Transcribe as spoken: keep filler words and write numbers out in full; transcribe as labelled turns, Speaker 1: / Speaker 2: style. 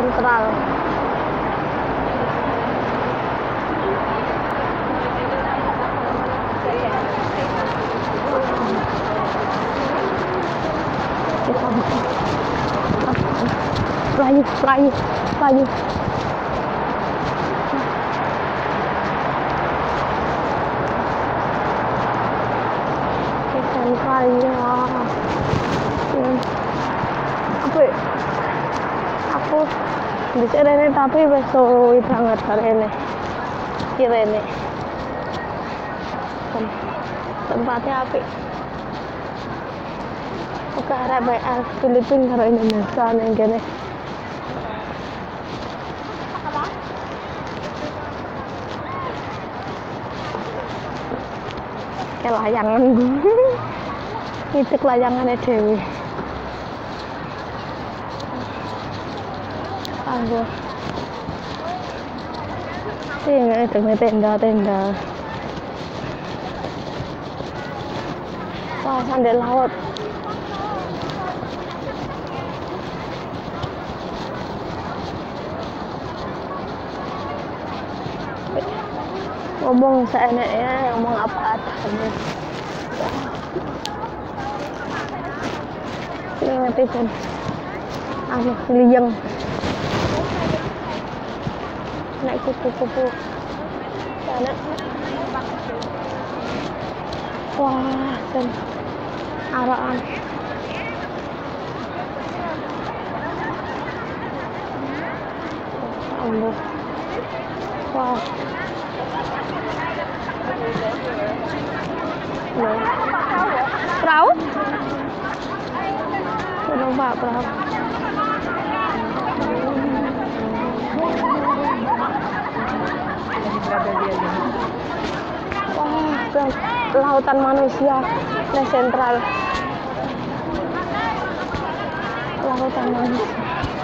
Speaker 1: sentral. Layu, layu, layu. Sentral ya. Apa? Aku di sini tapi besok banget hari ini. Kira ini tempatnya api. Oke, ada banyak Filipina karo Indonesia nih gini. Kayak layangan gue. Itu layangannya Dewi. Aku ini itu tenda-tenda. Wah, sambil laut. Ngomong seenaknya, ngomong apa adanya. Ini ngerti aku liang naik kupu-kupu sana. Wah, dan araan ambo. Wah, nah. Perahu? Sudah pak perahu. Wah, dan lautan manusia, nah sentral. Lautan manusia.